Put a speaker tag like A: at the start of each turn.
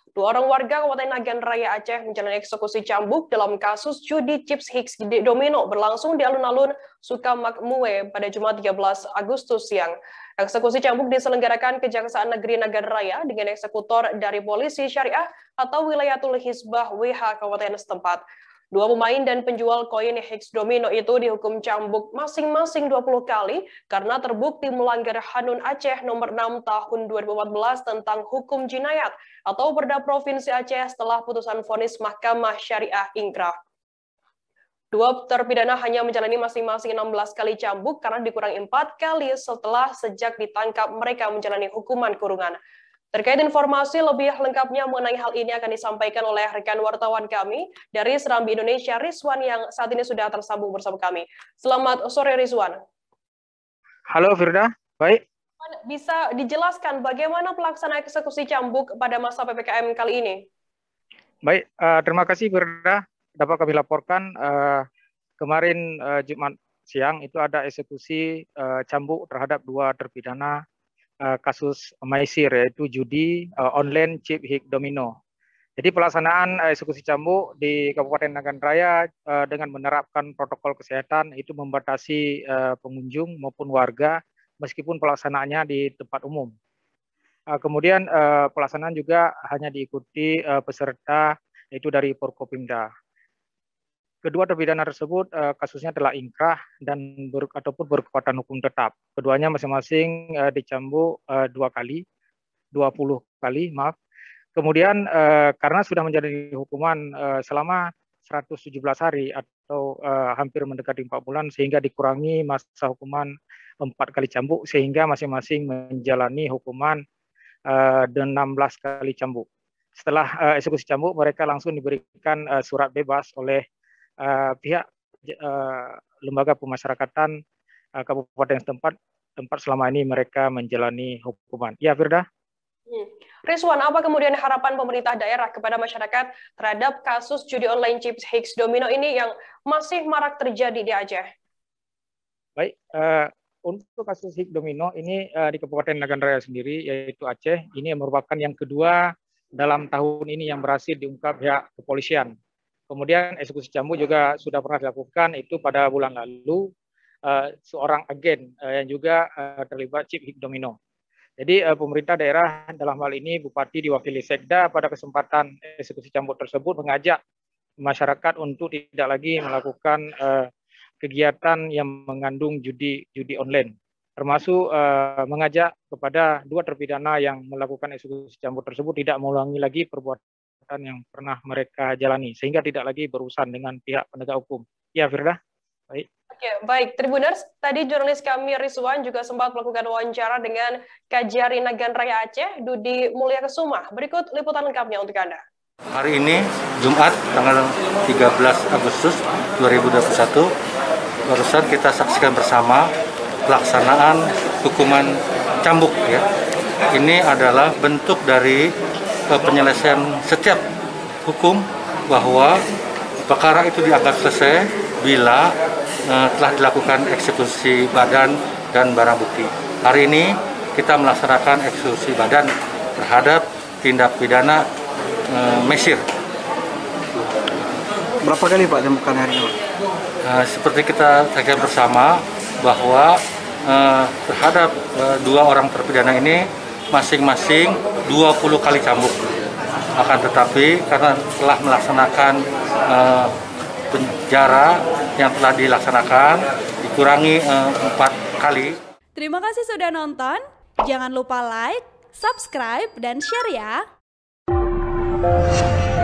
A: Dua orang warga Kabupaten Nagan Raya Aceh menjalani eksekusi cambuk dalam kasus judi chips Hicks domino berlangsung di alun-alun Sukamakmue pada Jumat 13 Agustus siang. Eksekusi cambuk diselenggarakan Kejaksaan Negeri Nagan Raya dengan eksekutor dari Polisi Syariah atau Wilayatul Hizbah WH Kabupaten setempat. Dua pemain dan penjual koin Hicks domino itu dihukum cambuk masing-masing 20 kali karena terbukti melanggar Hanun Aceh nomor 6 tahun 2014 tentang hukum jinayat atau Perda Provinsi Aceh setelah putusan vonis Mahkamah Syariah Ingkrah. Dua terpidana hanya menjalani masing-masing 16 kali cambuk karena dikurangi 4 kali setelah sejak ditangkap mereka menjalani hukuman kurungan. Terkait informasi lebih lengkapnya mengenai hal ini akan disampaikan oleh rekan wartawan kami dari Serambi Indonesia, Rizwan, yang saat ini sudah tersambung bersama kami. Selamat sore, Rizwan.
B: Halo, Firda. Baik.
A: Bisa dijelaskan bagaimana pelaksanaan eksekusi cambuk pada masa PPKM kali ini?
B: Baik, terima kasih, Firda. Dapat kami laporkan kemarin Jumat siang itu ada eksekusi cambuk terhadap dua terpidana kasus maisir, yaitu judi online chip Hicks domino. Jadi pelaksanaan eksekusi cambuk di Kabupaten Nagan Raya dengan menerapkan protokol kesehatan itu membatasi pengunjung maupun warga meskipun pelaksanaannya di tempat umum. Kemudian pelaksanaan juga hanya diikuti peserta yaitu dari Forkopimda. Kedua terpidana tersebut kasusnya telah ingkrah dan ataupun berkekuatan hukum tetap. Keduanya masing-masing dicambuk 2 kali, 20 kali, maaf. Kemudian karena sudah menjadi hukuman selama 117 hari atau hampir mendekati 4 bulan sehingga dikurangi masa hukuman 4 kali cambuk sehingga masing-masing menjalani hukuman 16 kali cambuk. Setelah eksekusi cambuk mereka langsung diberikan surat bebas oleh pihak lembaga pemasyarakatan kabupaten tempat selama ini mereka menjalani hukuman. Ya, Firda.
A: Rizwan, apa kemudian harapan pemerintah daerah kepada masyarakat terhadap kasus judi online chips Hicks domino ini yang masih marak terjadi di Aceh?
B: Baik, untuk kasus Hicks domino ini di Kabupaten Nagan Raya sendiri, yaitu Aceh, ini merupakan yang kedua dalam tahun ini yang berhasil diungkap pihak kepolisian. Kemudian eksekusi cambuk juga sudah pernah dilakukan itu pada bulan lalu seorang agen yang juga terlibat chip Hicks domino. Jadi pemerintah daerah dalam hal ini Bupati diwakili Sekda pada kesempatan eksekusi cambuk tersebut mengajak masyarakat untuk tidak lagi melakukan kegiatan yang mengandung judi online, termasuk mengajak kepada dua terpidana yang melakukan eksekusi cambuk tersebut tidak mengulangi lagi perbuatan yang pernah mereka jalani, sehingga tidak lagi berurusan dengan pihak penegak hukum. Ya, Firda. Baik.
A: Oke, baik. Tribuners, tadi jurnalis kami Rizwan juga sempat melakukan wawancara dengan Kajari Nagan Raya Aceh, Dudi Mulyakesuma. Berikut liputan lengkapnya untuk Anda.
C: Hari ini, Jumat, tanggal 13 Agustus 2021, barusan kita saksikan bersama pelaksanaan hukuman cambuk. Ya. Ini adalah bentuk dari penyelesaian setiap hukum bahwa perkara itu dianggap selesai bila telah dilakukan eksekusi badan dan barang bukti. Hari ini kita melaksanakan eksekusi badan terhadap tindak pidana mesir.
D: Berapa kali Pak tembakan hari ini?
C: Seperti kita saksikan bersama bahwa terhadap dua orang terpidana ini masing-masing 20 kali cambuk. Akan tetapi karena telah melaksanakan penjara yang telah dilaksanakan dikurangi 4 kali.
E: Terima kasih sudah nonton. Jangan lupa like, subscribe, dan share ya.